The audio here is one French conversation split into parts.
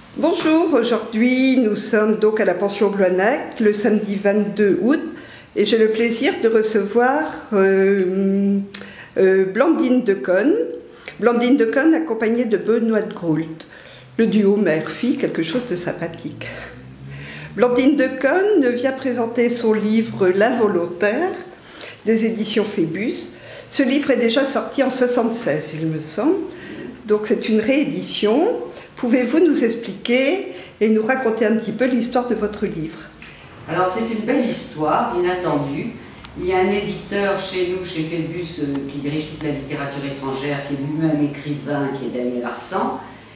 Bonjour, aujourd'hui nous sommes donc à la pension Bloisnac, le samedi 22 août, et j'ai le plaisir de recevoir Blandine Deconne. Blandine Deconne accompagnée de Benoît de Groult. Le duo mère-fille, quelque chose de sympathique. Blandine Deconne vient présenter son livre La Volontaire, des éditions Phébus. Ce livre est déjà sorti en 1976, il me semble, donc c'est une réédition. Pouvez-vous nous expliquer et nous raconter un petit peu l'histoire de votre livre? Alors c'est une belle histoire, inattendue. Il y a un éditeur chez nous, chez Phébus, qui dirige toute la littérature étrangère, qui est lui-même écrivain, qui est Daniel Arsan,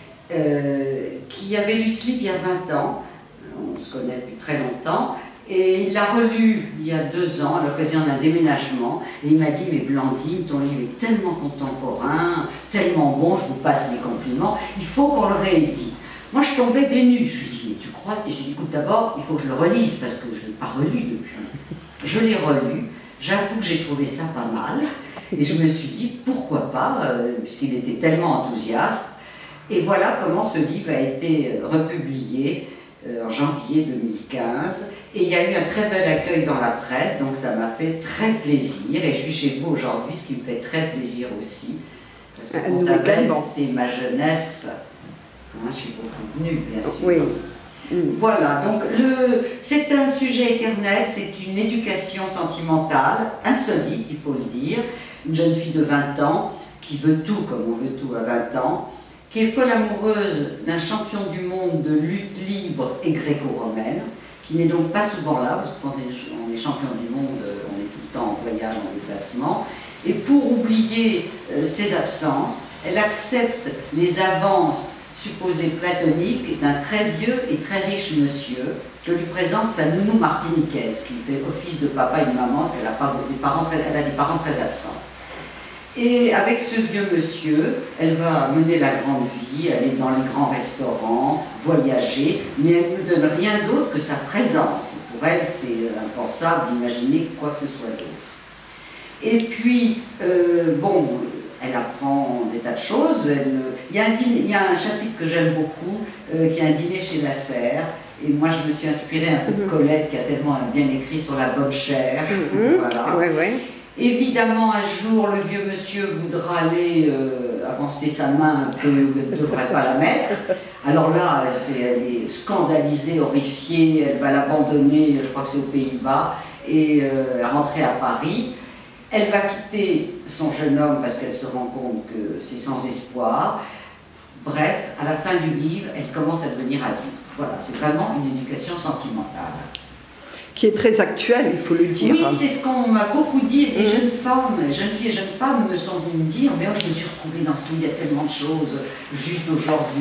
qui avait lu ce livre il y a 20 ans, on se connaît depuis très longtemps, et il l'a relu il y a 2 ans à l'occasion d'un déménagement, et il m'a dit « Mais Blandine, ton livre est tellement contemporain, tellement bon, je vous passe les compliments, il faut qu'on le réédite. » Moi je tombais des nues, je lui ai dit « Mais tu crois ?» Et je lui ai dit « Écoute, d'abord, il faut que je le relise, parce que je ne l'ai pas relu depuis. » Je l'ai relu, j'avoue que j'ai trouvé ça pas mal, et je me suis dit « Pourquoi pas ?» puisqu'il était tellement enthousiaste. Et voilà comment ce livre a été republié en janvier 2015. Et il y a eu un très bel accueil dans la presse, donc ça m'a fait très plaisir. Et je suis chez vous aujourd'hui, ce qui me fait très plaisir aussi. Parce que Pont-Aven, c'est ma jeunesse. Moi, je suis beaucoup venue, bien sûr. Oui. Voilà, donc c'est un sujet éternel, c'est une éducation sentimentale, insolite, il faut le dire. Une jeune fille de 20 ans, qui veut tout comme on veut tout à 20 ans, qui est folle amoureuse d'un champion du monde de lutte libre et gréco-romaine, qui n'est donc pas souvent là, parce que quand on est champion du monde, on est tout le temps en voyage, en déplacement. Et pour oublier ses absences, elle accepte les avances supposées platoniques d'un très vieux et très riche monsieur que lui présente sa nounou martiniquaise, qui fait office de papa et de maman, parce qu'elle a des parents très absents. Et avec ce vieux monsieur, elle va mener la grande vie, aller dans les grands restaurants, voyager, mais elle ne donne rien d'autre que sa présence. Pour elle, c'est impensable d'imaginer quoi que ce soit d'autre. Et puis, bon, elle apprend des tas de choses. Il y a un chapitre que j'aime beaucoup, qui est un dîner chez la serre. Et moi, je me suis inspirée un peu de Colette, qui a tellement bien écrit sur la bonne chair. Voilà. Ouais, ouais. Évidemment, un jour, le vieux monsieur voudra aller avancer sa main un peu, il ne devrait pas la mettre. Alors là, elle est scandalisée, horrifiée, elle va l'abandonner, je crois que c'est aux Pays-Bas, et rentrer à Paris. Elle va quitter son jeune homme parce qu'elle se rend compte que c'est sans espoir. Bref, à la fin du livre, elle commence à devenir adulte. Voilà, c'est vraiment une éducation sentimentale. Qui est très actuel, il faut le dire. Oui, c'est ce qu'on m'a beaucoup dit. Les jeunes filles et jeunes femmes me sont venues me dire « Mais oh, je me suis retrouvée dans ce livre, il y a tellement de choses, juste aujourd'hui. »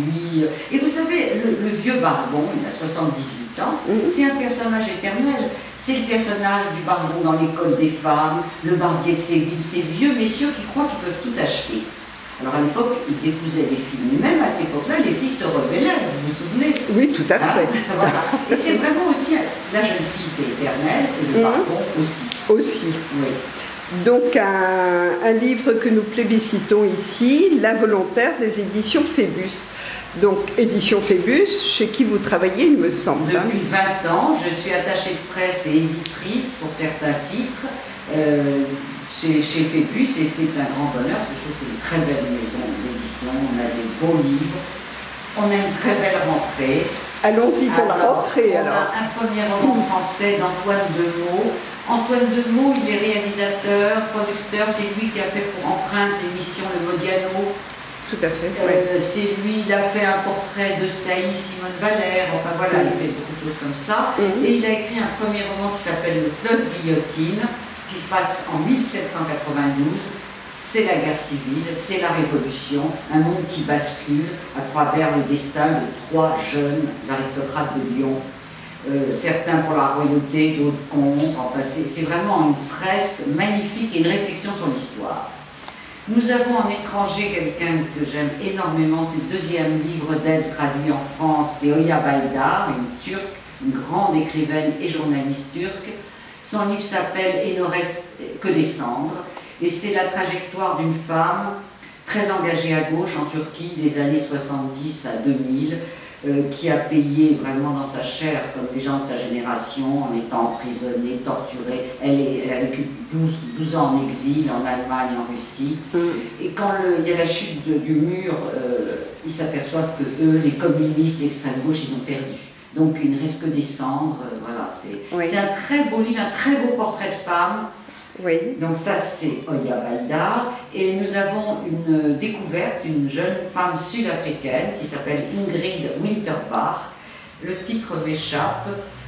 Et vous savez, le vieux Barbon, il a 78 ans, c'est un personnage éternel. C'est le personnage du Barbon dans l'école des femmes, le Barbier de Séville, ces vieux messieurs qui croient qu'ils peuvent tout acheter. Alors à l'époque, ils épousaient les filles, mais même à cette époque-là, les filles se rebellaient, vous vous souvenez? Oui, tout à fait. Voilà. Et c'est vraiment aussi, la jeune fille c'est éternel, et le Barbon aussi. Aussi. Oui. Donc un livre que nous plébiscitons ici, La Volontaire des éditions Phébus. Donc édition Phébus, chez qui vous travaillez, il me semble. Depuis 20 ans, je suis attachée de presse et éditrice pour certains titres. Chez Phébus, et c'est un grand bonheur parce que je trouve que c'est une très belle maison d'édition, on a des beaux livres, on a une très belle rentrée. Allons-y pour la rentrée alors. On a un premier roman français d'Antoine Demeaux. Antoine Demeaux, il est réalisateur, producteur, c'est lui qui a fait pour Empreinte l'émission Le Modiano. Tout à fait. C'est lui, il a fait un portrait de Saï Simone Valère, enfin voilà, il fait beaucoup de choses comme ça. Et il a écrit un premier roman qui s'appelle Le Fleuve Guillotine, qui se passe en 1792, c'est la guerre civile, c'est la révolution, un monde qui bascule à travers le destin de 3 jeunes aristocrates de Lyon, certains pour la royauté, d'autres contre, enfin c'est vraiment une fresque magnifique et une réflexion sur l'histoire. Nous avons en étranger quelqu'un que j'aime énormément, c'est le 2e livre d'elle traduit en France, c'est Oya Baydar, une Turque, une grande écrivaine et journaliste turque. Son livre s'appelle « Et ne reste que des cendres » et c'est la trajectoire d'une femme très engagée à gauche en Turquie des années 70 à 2000, qui a payé vraiment dans sa chair, comme les gens de sa génération, en étant emprisonnée, torturée. Elle a vécu 12 ans en exil, en Allemagne, en Russie. Et quand il y a la chute du mur, ils s'aperçoivent que eux, les communistes, l'extrême gauche, ils ont perdu. Donc il ne reste que des cendres. Voilà, c'est un très beau livre, un très beau portrait de femme. Oui. Donc ça c'est Oya Baydar, et nous avons une découverte d'une jeune femme sud-africaine qui s'appelle Ingrid Winterbach. Le titre m'échappe.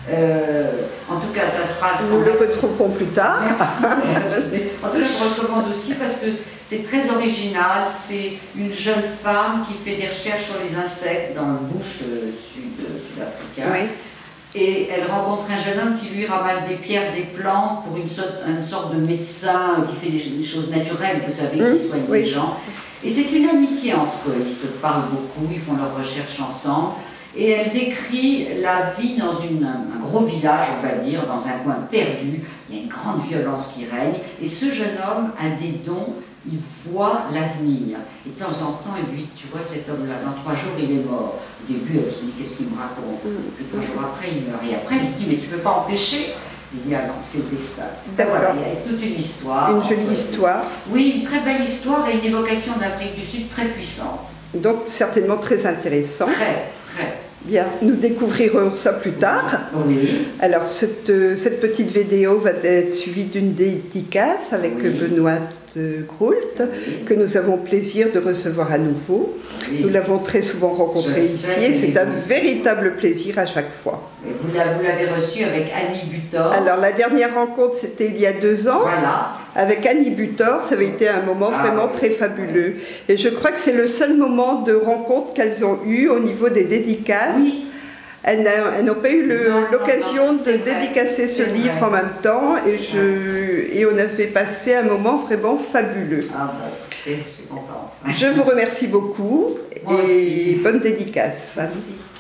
En tout cas, ça se passe... Nous le retrouverons plus tard. Merci. En tout cas, je recommande aussi parce que c'est très original. C'est une jeune femme qui fait des recherches sur les insectes dans le bush sud-africain. Oui. Et elle rencontre un jeune homme qui lui ramasse des pierres, des plantes pour une sorte de médecin qui fait des choses naturelles, vous savez, qui soigne les gens. Et c'est une amitié entre eux, ils se parlent beaucoup, ils font leurs recherches ensemble. Et elle décrit la vie dans un gros village, on va dire, dans un coin perdu. Il y a une grande violence qui règne. Et ce jeune homme a des dons, il voit l'avenir. Et de temps en temps, il dit, tu vois cet homme-là, dans 3 jours, il est mort. Au début, elle se dit, qu'est-ce qu'il me raconte? Et 3 jours après, il meurt. Et après, il dit, mais tu ne peux pas empêcher. Il dit, ah non, c'est le destin. Voilà, il y a toute une histoire. Une jolie histoire. Oui, une très belle histoire et une évocation de l'Afrique du Sud très puissante. Donc, certainement très intéressant. Très. Bien, nous découvrirons ça plus tard. Oui. Alors, cette petite vidéo va être suivie d'une dédicace avec Benoît Groult, que nous avons plaisir de recevoir à nouveau. Nous l'avons très souvent rencontré ici et c'est un véritable plaisir à chaque fois. Vous l'avez reçu avec Annie Butor. Alors, la dernière rencontre, c'était il y a 2 ans. Voilà. Avec Annie Butor, ça avait été un moment vraiment très fabuleux. Et je crois que c'est le seul moment de rencontre qu'elles ont eu au niveau des dédicaces. Oui. Elles n'ont pas eu l'occasion de dédicacer ce livre en même temps et on a fait passer un moment vraiment fabuleux. Ah bah, je suis contente. Je vous remercie beaucoup et bonne dédicace. Merci.